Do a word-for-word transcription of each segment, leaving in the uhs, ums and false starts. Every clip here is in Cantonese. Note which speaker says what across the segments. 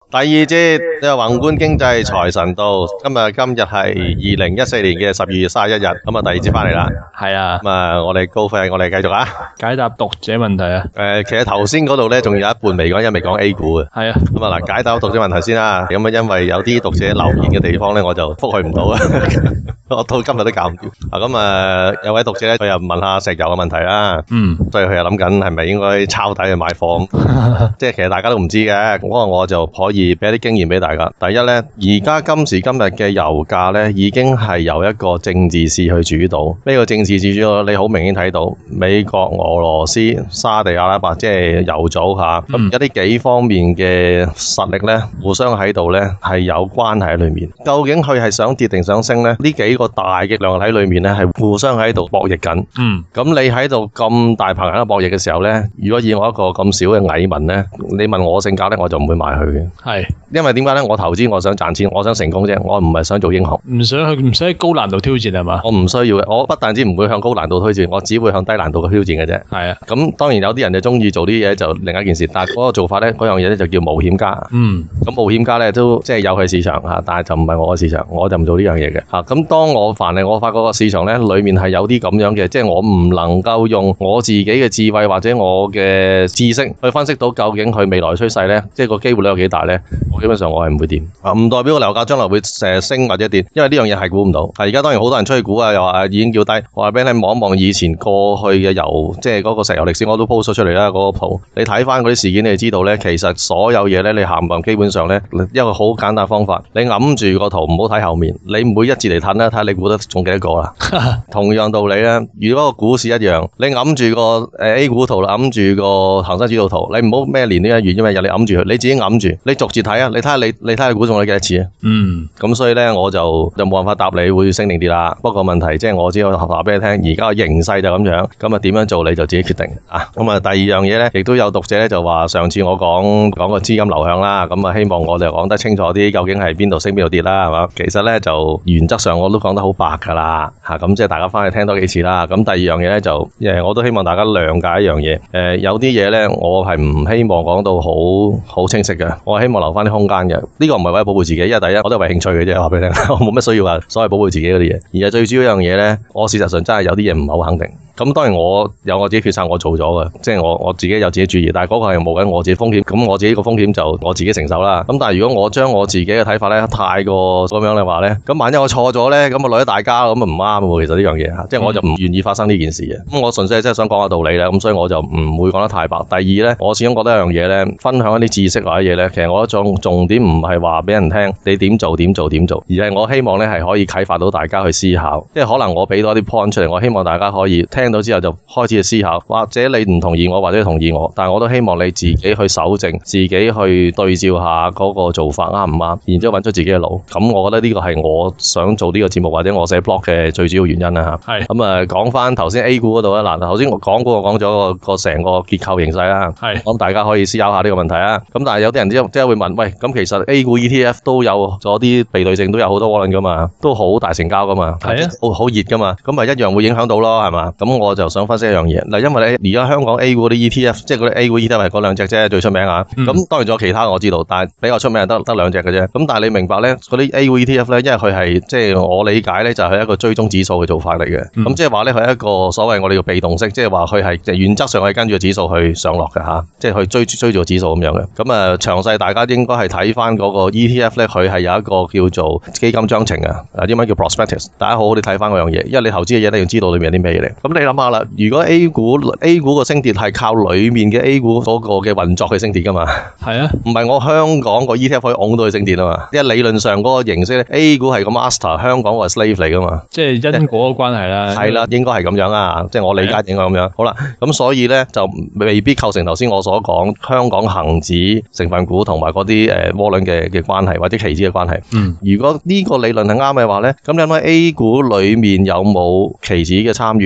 Speaker 1: 第二節呢個宏觀經濟財神到，今日今日係二零一四年嘅十二月三十一日，咁啊第二節翻嚟啦。
Speaker 2: 係啊，
Speaker 1: 咁啊我哋高費，我哋繼續啊。
Speaker 2: 解答讀者問題啊。
Speaker 1: 誒，其實頭先嗰度咧仲有一半未講，因為未講 A 股嘅。
Speaker 2: 係啊。
Speaker 1: 咁啊嗱，解答讀者問題先啦。咁啊，因為有啲讀者留言嘅地方咧，我就覆佢唔到啊。我到今日都搞唔掂。啊，咁啊有位讀者咧，佢又問下石油嘅問題啦。
Speaker 2: 嗯。
Speaker 1: 所以佢又諗緊係咪應該抄底去買貨？即係其實大家都唔知嘅，嗰個我就可以俾一啲經驗俾大家。第一咧，而家今時今日嘅油價咧，已經係由一個政治市去主導。呢個政治市主導，你好明顯睇到美國、俄羅斯、沙地阿拉伯，即係油組吓，咁一啲幾方面嘅實力咧，互相喺度咧係有關係喺裏面。究竟佢係想跌定想升咧？呢幾個大嘅量體裏面咧，係互相喺度博弈緊。嗯，咁你喺度咁大棚喺度博弈嘅時候咧，如果以我一個咁少嘅蟻民咧，你問我性格咧，我就唔會買佢嘅。係，因為點解咧？我投資我想賺錢，我想成功啫，我唔係想做英雄。
Speaker 2: 唔想去，唔使高難度挑戰係嘛？
Speaker 1: 我唔需要嘅，我不但止唔會向高難度推薦，我只會向低難度嘅挑戰嘅啫。係啊，咁當然有啲人就中意做啲嘢就另一件事，但係嗰個做法咧，嗰樣嘢咧就叫冒險家。嗯，咁冒險家咧都即係有佢市場吓，但係就唔係我嘅市場，我就唔做呢樣嘢嘅吓。咁當我凡係我發覺個市場咧裏面係有啲咁樣嘅，即係我唔能夠用我自己嘅智慧或者我嘅知識去分析到究竟佢未來趨勢咧，即係個機會率有幾大咧？我基本上我係唔會掂啊，唔代表個樓價將來會成升或者跌，因為呢樣嘢係估唔到。係而家當然好多人出去估啊，又話已經叫低。我話俾你望一望以前過去嘅油，即係嗰個石油歷史，我都 post 咗出嚟啦。嗰個圖，你睇翻嗰啲事件，你就知道咧，其實所有嘢咧，你行運基本上咧，一個好簡單方法，你揞住個圖，唔好睇後面，你每一節嚟褪啦，睇下你估得中幾多個啦。同樣道理咧，如果個股市一樣，你揞住個誒 A 股圖啦，揞住個恒生指數圖，你唔好咩年呢一月，因為有你揞住佢，你自己揞住，你逐節睇啊，你睇下你你睇下估中你幾多次啊？嗯，咁所以咧，我就就冇辦法答你會升定跌啦。不過問題即係我只可以話俾你聽，而家嘅形勢就咁樣，咁啊點樣做你就自己決定啊。咁啊第二樣嘢咧，亦都有讀者咧就話上次我講講個資金流向啦，咁啊希望我哋講得清楚啲，究竟係邊度升邊度跌啦，係嘛？其實咧就原則上我都講得好白噶啦，吓咁即係大家翻去聽多幾次啦。咁第二樣嘢咧就誒，我都希望大家諒解一樣嘢，誒有啲嘢咧我係唔希望講到好好清晰嘅，我係希望留翻啲空間嘅。呢個唔係為咗保護自己，因為第一我都係為興趣嘅啫，話俾你聽，我冇乜需要話所謂保護自己嗰啲嘢，而係最主要一樣嘢咧，我事實上真係有啲嘢唔係好肯定。咁當然我有我自己決策，我做咗嘅，即係我我自己有自己注意，但係嗰個係冒緊我自己風險，咁我自己個風險就我自己承受啦。咁但係如果我將我自己嘅睇法咧太過咁樣嘅話咧，咁萬一我錯咗咧，咁啊累咗大家，咁啊唔啱喎。其實呢樣嘢嚇，即係我就唔願意發生呢件事嘅。咁我純粹係真係想講下道理啦，咁所以我就唔會講得太白。第二咧，我始終覺得一樣嘢咧，分享一啲知識或者嘢咧，其實我一種重點唔係話俾人聽你點做點做點做，而係我希望咧係可以啟發到大家去思考。即係可能我俾多啲 point 出嚟，我希望大家可以聽到之後就開始去思考，或者你唔同意我，或者同意我，但係我都希望你自己去搜證，自己去對照下嗰個做法啱唔啱，然之後揾出自己嘅路。咁我覺得呢個係我想做呢個節目或者我寫 blog 嘅最主要原因啦嚇。係咁啊，講翻頭先 A 股嗰度啦。嗱，頭先我講過我講咗個成個結構形勢啦。係咁大家可以思考下呢個問題啊。咁但係有啲人即即係會問，喂，咁其實 A 股 E T F 都有咗啲被對證，都有好多窩輪噶嘛，都好大成交噶嘛，係啊，好好熱噶嘛，咁咪一樣會影響到咯，係嘛？咁我就想分析一樣嘢嗱，因為咧而家香港 A 股啲 E T F， 即係嗰啲 A 股 E T F 係嗰兩隻啫，最出名啊。咁、嗯、當然仲有其他我知道，但係比較出名係得得兩隻嘅啫。咁但係你明白咧，嗰啲 A 股 E T F 咧，因為佢係即係我理解咧，就係一個追蹤指數嘅做法嚟嘅。咁、嗯、即係話咧，佢係一個所謂我哋叫被動式，即係話佢係原則上係跟住個指數去上落嘅吓，即係去追追住個指數咁樣嘅。咁啊，詳細大家應該係睇翻嗰個 E T F 咧，佢係有一個叫做基金章程啊，英文叫 prospectus。大家好好地睇翻嗰樣嘢，因為你投資嘅嘢你要知道裏面有啲咩嘢嚟。咁你諗下啦，如果 A 股 A 股個升跌係靠裏面嘅 A 股嗰個嘅運作去升跌噶嘛？係啊，唔係我香港個 E T F 可以拱到去升跌啊嘛？因為理論上嗰個形式咧 ，A 股係個 master， 香港個 slave 嚟噶嘛？即係因果嘅關係啦。係啦，應該係咁樣啊，即係我理解應該咁樣。好啦，咁所以咧就未必構成頭先我所講香港恒指成分股同埋嗰啲誒窩輪嘅嘅關係或者期指嘅關係。嗯，如果呢個理論係啱嘅話咧，咁你諗下 A 股裏面有冇期指嘅參與咧 ？A 股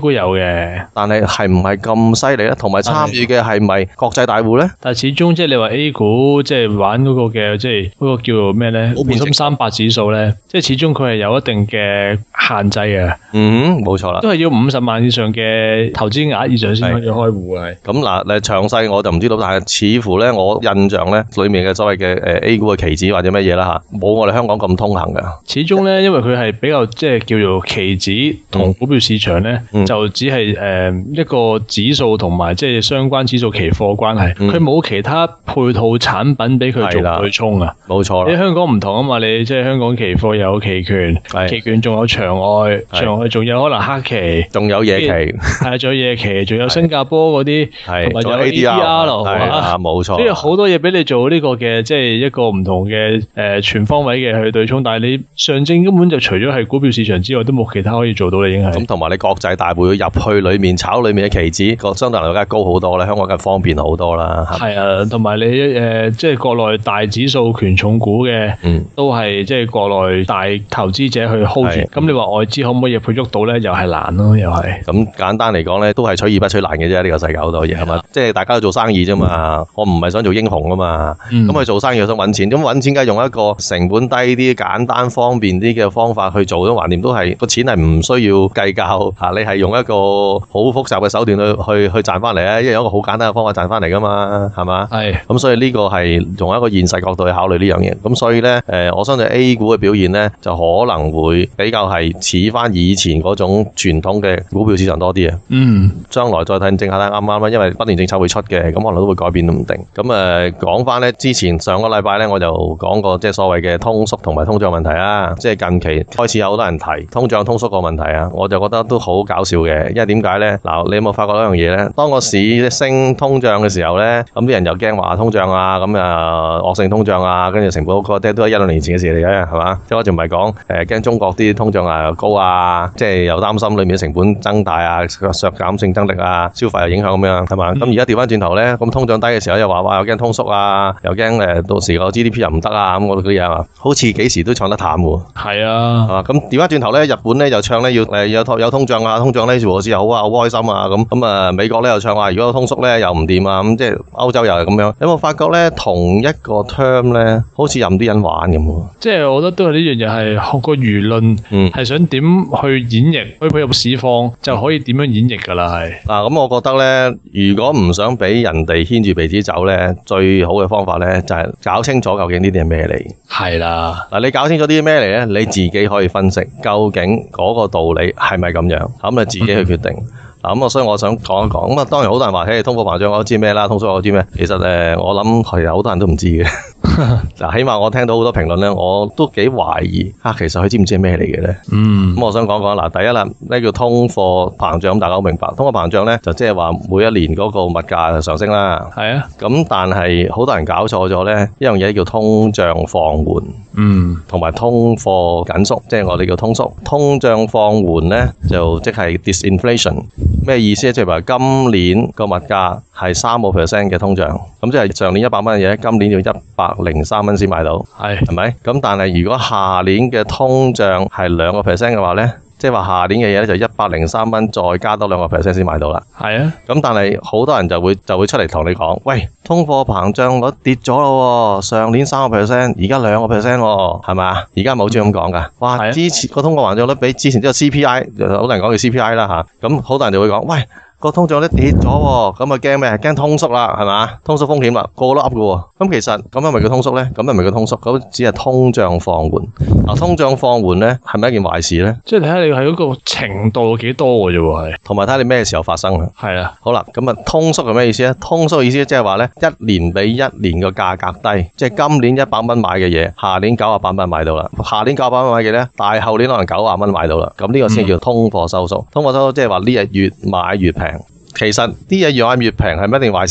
Speaker 2: 股有嘅，
Speaker 1: 但係係唔係咁犀利咧？同埋參與嘅係咪國際大戶咧？
Speaker 2: 但係始終即係你話 A 股即係玩嗰個嘅即係嗰個叫做咩咧？滬深三百指數咧，即係始終佢係有一定嘅限制嘅。
Speaker 1: 嗯，冇錯啦，
Speaker 2: 都係要五十萬以上嘅投資額以上先可以開戶嘅。
Speaker 1: 咁嗱，誒詳細我就唔知道，但係似乎咧，我印象咧，裏面嘅所謂嘅誒 A 股嘅期指或者乜嘢啦嚇，冇我哋香港咁通行嘅。
Speaker 2: 始終咧，因為佢係比較即係叫做期指同股票市場咧，嗯、就只係誒一個指數同埋即係相關指數期貨關係，佢冇、嗯、其他配套產品俾佢做對沖啊。冇錯啦，你香港唔同啊嘛，你即係香港期貨有期權，期權仲有場外，場外仲有可能黑期，仲有夜期，係仲有夜期，仲有新加坡嗰啲，同埋有 A D R 咯，係嘛？冇錯，所以好多嘢俾你做呢個嘅，即係一個唔同嘅誒全方位嘅去對沖。但係你上證根本就除咗係股票市場之外，都冇其他可以做到。你已經係咁，同埋你國際大會入去裏面炒裏面嘅期指，個相對嚟講梗係高好多啦，香港梗係方便好多啦。係啊，同埋你誒即係國內大指數權重股嘅，嗯，都係即係國內大投資者去 hold 住。咁你話外資可唔可以配喐到咧？又係難咯，又係。咁簡單嚟講咧，都係取易不取難嘅啫。呢個世界好多嘢係嘛，即係大家都做生意啫嘛。我唔係想做英雄啊嘛。咁佢做生意又想搵錢，咁搵錢梗係用一個成本低啲、簡單方便啲嘅方法去做，咁橫掂都係個錢係唔需要計較吓，你係用一個好複雜嘅手段去去去賺翻嚟啊，因為有一個好簡單嘅方法賺翻嚟噶嘛，係嘛？係。咁所以呢個係從一個現實角度去考慮呢樣嘢。咁所以咧，誒，我相信 A 股嘅表現咧，就可能會比較係似翻以前嗰種傳統嘅股票市場多啲啊。嗯。將來再睇政策睇啱唔啱啦，因為不年政策會出嘅，咁可能都會改變都唔定。咁誒，講翻咧，之前上個禮拜咧，我就講過即係所謂嘅通縮同埋通脹問題啊，即係近期開始有好多人提通脹通縮個問題啊，我就覺得都好搞笑嘅，因為點解咧？嗱，你有冇發覺一樣嘢咧？當個市升通脹嘅時候咧，咁啲人又驚話通脹啊，咁啊惡性通脹啊，跟住成本嗰個都係一兩年前嘅事嚟嘅，係嘛？即係我仲唔係講誒驚中國啲通脹啊又高啊，即係又擔心裏面嘅成本增大啊，削減競爭力啊，消費又影響咁樣，係嘛？咁而家調翻轉頭咧，咁通脹低嘅時候又話哇又驚通縮啊，又驚誒到時個 G D P 又唔得啊，咁嗰啲嘢啊，好似幾時都唱得淡喎。係啊，係嘛？咁調翻轉頭咧，日本咧又唱咧要誒有通有通脹啊，通脹咧做事又好啊，好開心啊，咁咁啊美國咧又唱話如果通縮咧又唔掂啊，咁即係歐洲又係咁樣。有冇發覺咧同一個 term 咧，好似任啲人玩咁喎？即係我覺得都係呢樣嘢係學個輿論，嗯，係想點去演繹，去配合市況就可以點樣演繹噶啦，係。嗱，咁我覺得咧，如果唔想俾人哋牽住鼻子走咧，最好嘅方法咧就係搞清楚究竟呢啲係咩嚟。係啦，嗱，你搞清楚啲咩嚟咧，你自己可以分析究竟嗰個道理係咪咁樣，咁你自己去決定。嗱，咁啊，所以我想講一講。咁啊，當然好多人話，嘿，通貨膨脹我都知咩啦，通縮我都知咩。其實誒，我諗係好多人都唔知嘅。嗱，起碼我聽到好多評論咧，我都幾懷疑啊。其實佢知唔知係咩嚟嘅咧？嗯。咁我想講講嗱，第一啦，咩叫通貨膨脹？咁大家好明白，通貨膨脹咧就即係話每一年嗰個物價上升啦。係啊。咁但係好多人搞錯咗咧，一樣嘢叫通脹放緩。嗯。同埋通貨緊縮，即係我哋叫通縮。通脹放緩咧就即係 disinflation。咩意思咧？即係話今年個物價係三個 percent 嘅通脹，咁即係上年一百蚊嘅嘢，今年要一百零三蚊先買到，係係咪？咁但係如果下年嘅通脹係兩個 percent 嘅話咧？即係話下年嘅嘢咧就一百零三蚊，再加多兩個 percent 先買到啦。係啊，咁但係好多人就會就會出嚟同你講，喂，通貨膨脹率跌咗咯，上年三個 percent，而家兩個 percent，係咪？而家冇專咁講噶。哇，啊、之前個通貨膨脹率比之前即係 C P I， 好多人講叫 C P I 啦吓，咁好多人就會講，喂。個通脹率跌咗，咁啊驚咩？驚通縮啦，係嘛？通縮風險啦，個個都噏嘅。咁其實咁係咪叫通縮咧？咁係咪叫通縮？咁只係通脹放緩。嗱，通脹放緩咧，係咪一件壞事咧？即係睇下你係嗰個程度幾多嘅啫，係。同埋睇下你咩時候發生啊？係啊。好啦，咁啊，通縮係咩意思咧？通縮嘅意思即係話咧，一年比一年個價格低，即係今年一百蚊買嘅嘢，下年九十八蚊買到啦。下年九十八蚊買嘅咧，大後年可能九十蚊買到啦。咁呢個先叫通貨收縮。嗯、通貨收縮即係話呢日越買越平。其實啲嘢越買越平係咪一定壞事咧？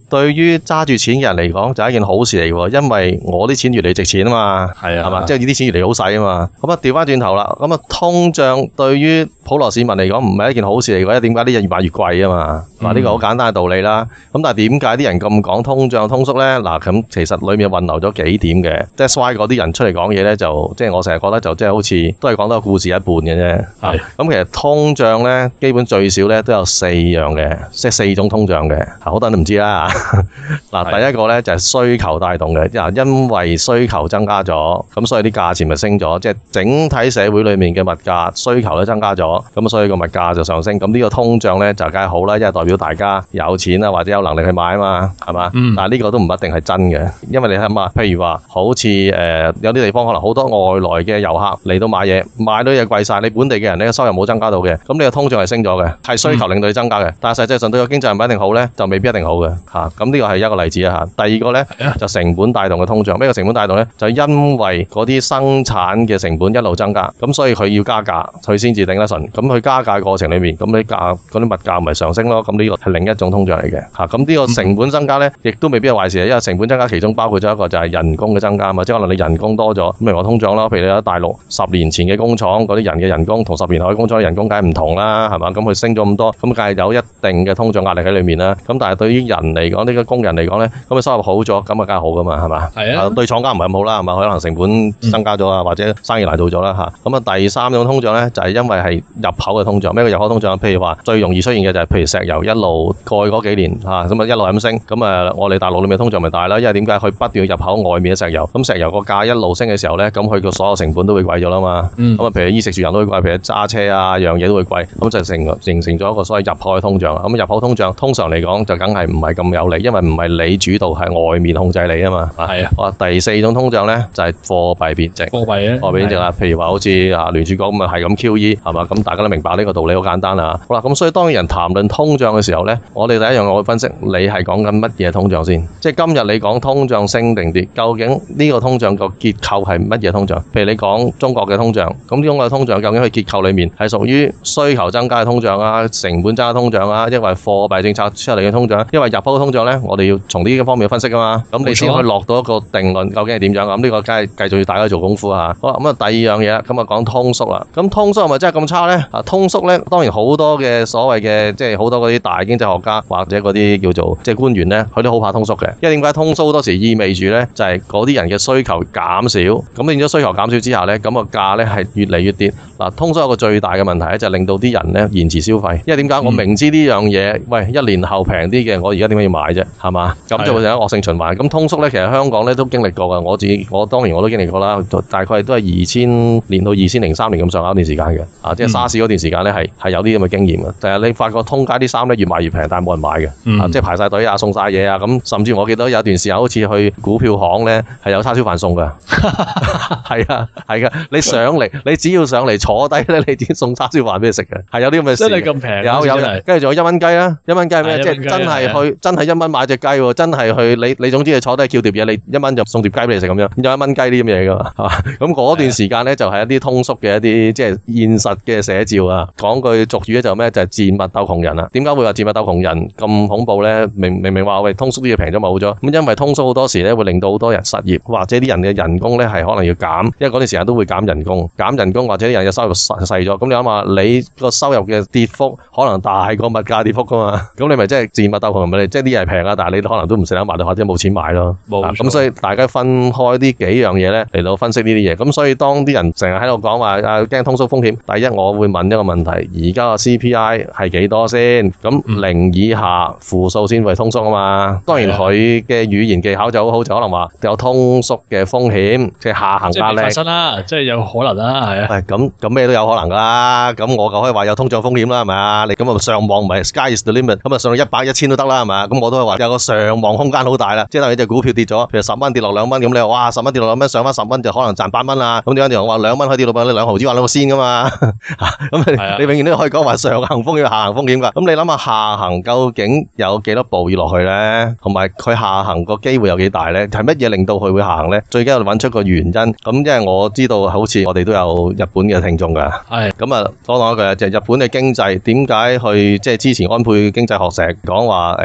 Speaker 1: 對於揸住錢嘅人嚟講就係一件好事嚟喎，因為我啲錢越嚟值錢啊嘛，係啊，係嘛，即係呢啲錢越嚟好使啊嘛。咁啊調翻轉頭啦，咁啊通脹對於普羅市民嚟講唔係一件好事嚟嘅，因為點解啲嘢越買越貴啊嘛？嗱、嗯，呢個好簡單嘅道理啦。咁但係點解啲人咁講通脹通縮咧？嗱，咁其實裏面混留咗幾點嘅 ，that's why 嗰啲人出嚟講嘢咧，就即係我成日覺得就即係好似都係講多個故事一半嘅啫。係。咁其實通脹咧，基本最少咧都有四樣嘅，即係四種通脹嘅。好多人都唔知啦。嗱，第一個咧就係需求帶動嘅，因為需求增加咗，咁所以啲價錢咪升咗，即係整體社會裏面嘅物價需求都增加咗，咁所以個物價就上升。咁呢個通脹咧就梗係好啦，因為代表大家有錢啊或者有能力去買啊嘛，係嘛？嗯。但係呢個都唔一定係真嘅，因為你睇下，譬如話好似誒、呃、有啲地方可能好多外來嘅遊客嚟到買嘢，買到嘢貴晒，你本地嘅人咧收入冇增加到嘅，咁你個通脹係升咗嘅，係需求令到你增加嘅，嗯、但係實際上對個經濟係咪一定好咧？就未必一定好嘅嚇。咁呢個係一個例子啊嚇。第二個咧就成本帶動嘅通脹，咩叫成本帶動咧？就因為嗰啲生產嘅成本一路增加，咁所以佢要加價，佢先至頂得順。咁佢加價過程裏面，咁你價嗰啲物價咪上升咯。咁呢個係另一種通脹嚟嘅嚇。咁呢個成本增加咧，亦都未必係壞事，因為成本增加其中包括咗一個就係人工嘅增加嘛，即係可能你人工多咗，咁咪話通脹咯。譬如你喺大陸十年前嘅工廠嗰啲人嘅人工，同十年後嘅工廠嘅人工梗係唔同啦，係嘛？咁佢升咗咁多，咁梗係有一定嘅通脹壓力喺裏面啦。咁但係對於人嚟講，呢個工人嚟講咧，咁佢收入好咗，咁啊梗係好噶嘛，係嘛？係啊。對廠家唔係咁好啦，係嘛？可能成本增加咗啊，或者生意難做咗啦嚇。咁啊，第三種通脹咧，就係因為係入口嘅通脹。咩叫入口通脹？譬如話最容易出現嘅就係譬如石油一路過去嗰幾年嚇，咁啊一路咁升，咁啊我哋大陸裏面通脹咪大啦，因為點解佢不斷要入口外面嘅石油，咁石油個價一路升嘅時候咧，咁佢個所有成本都會貴咗啦嘛。咁啊、嗯，譬如衣食住行都會貴，譬如揸車啊，樣嘢都會貴，咁就成形成咗一個所謂入口嘅通脹。咁入口通脹通常嚟講就梗係唔係咁有利，因為唔係你主導，係外面控制你啊嘛。係啊。哇，第四種通脹咧就係貨幣貶值。貨幣咧？貨幣貶值啦，譬如話好似啊聯儲局咁啊係咁 Q E 係嘛，咁大家都明白呢個道理好簡單啦。好啦，咁所以當人談論通脹嘅時候咧，我哋第一樣我會分析你係講緊乜嘢通脹先。即係今日你講通脹升定跌，究竟呢個通脹個結構係乜嘢通脹？譬如你講中國嘅通脹，咁中國嘅通脹究竟佢結構裏面係屬於需求增加嘅通脹啊，成本增加嘅通脹啊，因為貨幣政策出嚟嘅通脹，因為入口通脹咧，我哋要從呢個方面去分析噶嘛，咁你先可以落到一個定論，究竟係點樣？咁呢個梗係繼續要大家做功夫啊。好啦，咁啊第二樣嘢，咁啊講通縮啦。咁通縮係咪真係咁差咧？啊，通縮咧，當然好多嘅所謂嘅即係好多嗰啲大經濟學家或者嗰啲叫做即係官員咧，佢都好怕通縮嘅，因為點解通縮好多時意味住咧，就係嗰啲人嘅需求減少，咁變咗需求減少之下咧，咁個價咧係越嚟越跌。嗱，通縮有個最大嘅問題咧，就係令到啲人咧延遲消費，因為點解？我明知呢樣嘢，喂，一年後平啲嘅，我而家點解要買啫？係嘛？咁就會成一個惡性循環。咁通縮咧，其實香港咧都經歷過㗎。我自己，我當然我都經歷過啦。大概都係二千年到二千零三年咁上下一段時間嘅，啊，即係沙士嗰段時間咧係係有啲咁嘅經驗嘅。但係你發覺通街啲衫咧越賣越平，但係冇人買嘅，嗯、啊，即係排晒隊啊，送晒嘢啊，咁甚至我記得有一段時間好似去股票行咧係有叉燒飯送㗎，係啊係㗎，你上嚟你只要上嚟坐低咧，你已經送叉燒飯俾你食嘅，係有啲咁嘅事。真係咁平？有有，跟住仲有一蚊雞啦，一蚊雞係咩？即係真係去真係一蚊買隻雞喎，真係去你你總之你坐低叫碟嘢，你一蚊就送碟雞俾你食咁樣，有一蚊雞啲咁嘢㗎嘛，係嘛？咁嗰段時間咧就係一啲通縮嘅一啲即係現實嘅寫照啊。講句俗語咧就咩？就係賤物鬥窮人啊。點解會話賤物鬥窮人咁恐怖咧？明明明話喂通縮啲嘢平咗冇咗，咁因為通縮好多時咧會令到好多人失業，或者啲人嘅人工咧係可能要減，因為嗰段時間都會減人工，減人工或者啲人嘅收入細細咗。咁你諗下，你個收入嘅跌幅可能大過物價跌幅噶嘛？咁你咪即係賤物鬥窮人咪？即係啲嘢係平啊，但係你可能都唔捨得買到，或者冇錢買咯。冇錯。咁所以大家分開呢幾樣嘢咧嚟到分析呢啲嘢。咁所以當啲人成日喺度講話啊驚通縮風險，第一我會問一個問題：而家個 C P I 係幾多先？咁零以下負數先會通縮啊嘛。當然佢嘅語言技巧就好好，就可能話有通縮嘅風險，即係下行壓力。即係發生啦，即係有可能啦，係啊。係咁咁咩都有可能㗎啦。咁我就可以話有通脹風險啦，係咪啊？你咁啊上望咪 sky is the limit，咁啊上到一百一千都得啦，係咪啊？咁我都係話有個上望空間好大啦。即係例如隻股票跌咗，譬如十蚊跌落兩蚊，咁你話哇十蚊跌落兩蚊，上翻十蚊就可能賺八蚊啦。咁點解啲人話兩蚊可以跌到你兩毫子話兩個先㗎嘛？咁你永遠都可以講話上行風險下行風險㗎。咁你諗下下行究竟有幾多步要落去咧？同埋佢下行個機會有幾大咧？係乜嘢令到佢會下行咧？最緊要揾出個原因。咁因為我知道好似我哋都有日本嘅聽眾㗎。係。咁啊，多講一句就係日本嘅經濟點解去即係之前安倍經濟學成日講話誒要搞通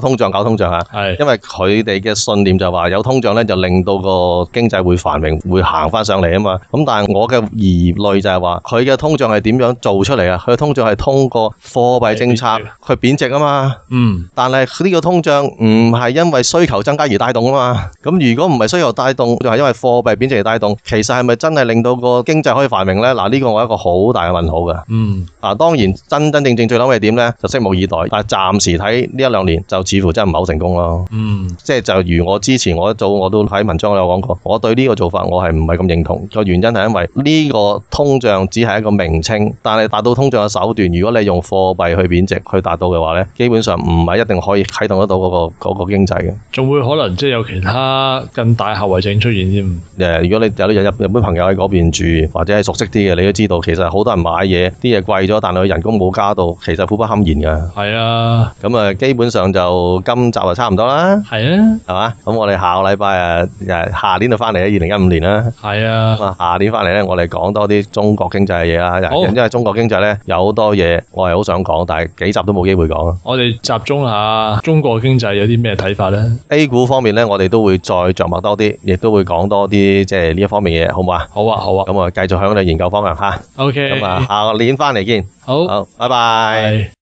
Speaker 1: 通脹搞通脹啊，係因為佢哋嘅信念就話有通脹咧就令到個經濟會繁榮，會行翻上嚟啊嘛。咁但係我嘅疑慮就係話佢嘅通脹係點樣做出嚟啊？佢嘅通脹係通過貨幣政策去貶值啊嘛。嗯，但係呢個通脹唔係因為需求增加而帶動啊嘛。咁如果唔係需求帶動，就係因為貨幣貶值而帶動，其實係咪真係令到個經濟可以繁榮咧？嗱，呢個我係一個好大嘅問號嘅。嗯，嗱，當然真真正正最諗係點咧，就拭目以待。但係暫時睇呢一兩年就似乎真係唔係好成功咯。嗯，即係就如我之前我一早我都喺文章有講過，我對呢個做法我係唔係咁認同。個原因係因為呢個通脹只係一個名稱，但係達到通脹嘅手段，如果你用貨幣去貶值去達到嘅話咧，基本上唔係一定可以啟動得到嗰、嗰個嗰、嗰個經濟嘅。仲會可能即係有其他更大後遺症出現添。誒，如果你有啲日日本朋友喺嗰邊住，或者係熟悉啲嘅，你都知道其實好多人買嘢，啲嘢貴咗，但係佢人工冇加到，其實苦不堪言㗎。係啊，咁啊，基本上就今集就差唔多啦。係啊，係嘛？咁我哋下個禮拜啊，誒下年就翻嚟啦，二零一五年啦。係啊，咁啊下年翻嚟咧，我哋講多啲中國經濟嘅嘢啦。好，因為中國經濟咧有好多嘢，我係好想講，但係幾集都冇機會講。我哋集中下中國經濟有啲咩睇法咧 ？A 股方面咧，我哋都會再着墨多啲，亦都會講多啲即係呢一方面嘅嘢，好唔好啊？好啊，好啊。咁我繼續向你研究方向吓。OK。咁啊，下個年翻嚟見。好，好，拜拜。